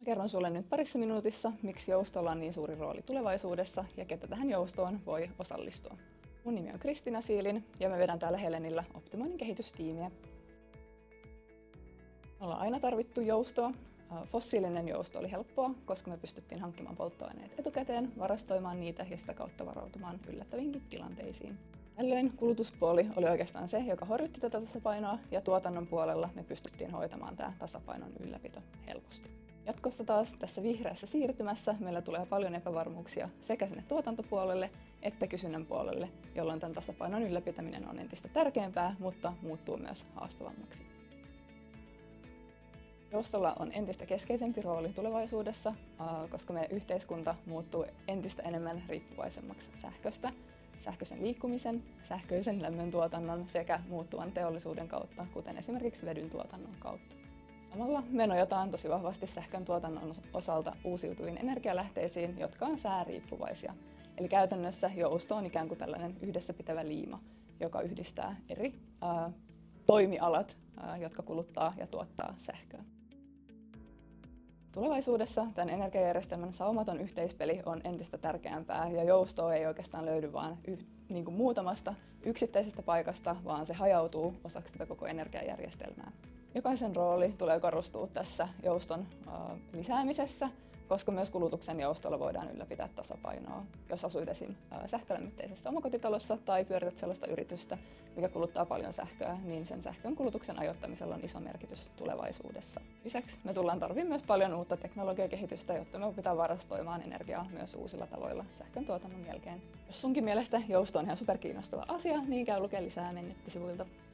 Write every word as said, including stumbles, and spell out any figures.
Kerron sulle nyt parissa minuutissa, miksi joustolla on niin suuri rooli tulevaisuudessa ja ketä tähän joustoon voi osallistua. Mun nimi on Kristiina Siilin ja mä vedän täällä Helenillä optimoinnin kehitystiimiä. Me ollaan aina tarvittu joustoa. Fossiilinen jousto oli helppoa, koska me pystyttiin hankkimaan polttoaineet etukäteen, varastoimaan niitä ja sitä kautta varautumaan yllättäviinkin tilanteisiin. Tällöin kulutuspuoli oli oikeastaan se, joka horjutti tätä tasapainoa, ja tuotannon puolella me pystyttiin hoitamaan tämä tasapainon ylläpito helposti. Jatkossa taas tässä vihreässä siirtymässä meillä tulee paljon epävarmuuksia sekä sinne tuotantopuolelle että kysynnän puolelle, jolloin tämän tasapainon ylläpitäminen on entistä tärkeämpää, mutta muuttuu myös haastavammaksi. Joustolla on entistä keskeisempi rooli tulevaisuudessa, koska meidän yhteiskunta muuttuu entistä enemmän riippuvaisemmaksi sähköstä, sähköisen liikkumisen, sähköisen lämmöntuotannon sekä muuttuvan teollisuuden kautta, kuten esimerkiksi vedyn tuotannon kautta. Samalla me nojataan tosi vahvasti sähkön tuotannon osalta uusiutuviin energialähteisiin, jotka on sääriippuvaisia. Eli käytännössä jousto on ikään kuin tällainen yhdessä pitävä liima, joka yhdistää eri ää, toimialat, ää, jotka kuluttaa ja tuottaa sähköä. Tulevaisuudessa tämän energiajärjestelmän saumaton yhteispeli on entistä tärkeämpää ja joustoa ei oikeastaan löydy vain yh, niin kuin muutamasta yksittäisestä paikasta, vaan se hajautuu osaksi tätä koko energiajärjestelmää. Jokaisen rooli tulee korostua tässä jouston uh, lisäämisessä, koska myös kulutuksen joustolla voidaan ylläpitää tasapainoa. Jos asuit esim. sähkölämmitteisessä omakotitalossa tai pyörität sellaista yritystä, mikä kuluttaa paljon sähköä, niin sen sähkön kulutuksen ajoittamisella on iso merkitys tulevaisuudessa. Lisäksi me tullaan tarvitsemaan myös paljon uutta teknologiakehitystä, jotta me opitaan varastoimaan energiaa myös uusilla tavoilla sähkön tuotannon jälkeen. Jos sunkin mielestä jousto on ihan superkiinnostava asia, niin käy lukea lisää meidän nettisivuilta.